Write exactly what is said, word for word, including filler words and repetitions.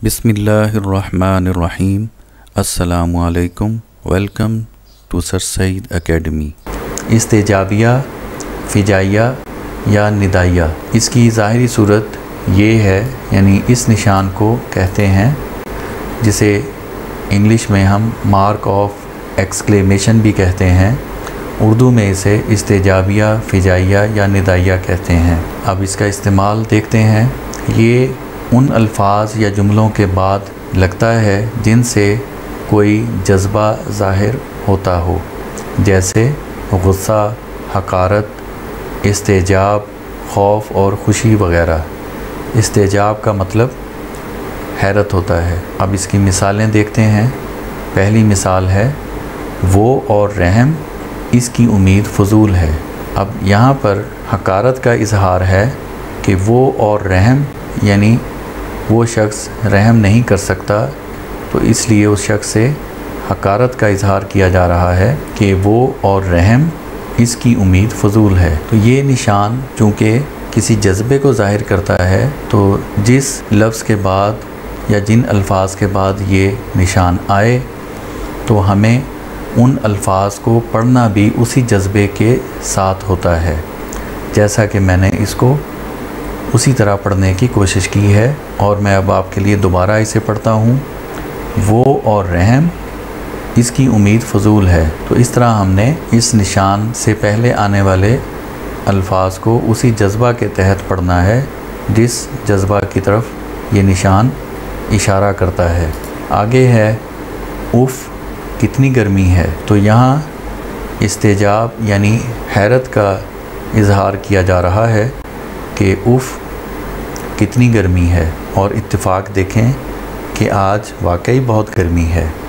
बिस्मिल्लाहिर्रहमानिर्रहीम। अस्सलामुअलैकुम। Welcome to sir Saeed Academy. इस्तेजाबिया, फ़िजाइया या निदाइया, इसकी ज़ाहिरी सूरत ये है, यानी इस निशान को कहते हैं जिसे इंग्लिश में हम मार्क ऑफ एक्सक्लेमेशन भी कहते हैं। उर्दू में इसे इस्तेजाबिया, फ़िजाइया या निदाइया कहते हैं। अब इसका इस्तेमाल देखते हैं। ये उन अल्फाज या जुमलों के बाद लगता है जिनसे कोई जज्बा ज़ाहिर होता हो, जैसे गुस्सा, हकारत, इस्तेजाब, खौफ और खुशी वग़ैरह। इस्तेजाब का मतलब हैरत होता है। अब इसकी मिसालें देखते हैं। पहली मिसाल है वो और रहम, इसकी उम्मीद फ़ुज़ूल है। अब यहाँ पर हकारत का इजहार है कि वो और रहम, यानी वो शख्स रहम नहीं कर सकता, तो इसलिए उस शख्स से हकारत का इजहार किया जा रहा है कि वो और रहम, इसकी उम्मीद फ़ुज़ूल है। तो ये निशान चूँकि किसी जज्बे को ज़ाहिर करता है, तो जिस लफ्ज़ के बाद या जिन अल्फाज के बाद ये निशान आए, तो हमें उन अल्फाज को पढ़ना भी उसी जज्बे के साथ होता है। जैसा कि मैंने इसको उसी तरह पढ़ने की कोशिश की है, और मैं अब आपके लिए दोबारा इसे पढ़ता हूँ। वो और रहम, इसकी उम्मीद फ़ुज़ूल है। तो इस तरह हमने इस निशान से पहले आने वाले अल्फाज को उसी जज्बा के तहत पढ़ना है जिस जज्बा की तरफ ये निशान इशारा करता है। आगे है उफ़, कितनी गर्मी है। तो यहाँ इस्तेजाब यानी हैरत का इजहार किया जा रहा है कि उफ़, कितनी गर्मी है। और इत्तिफ़ाक देखें कि आज वाकई बहुत गर्मी है।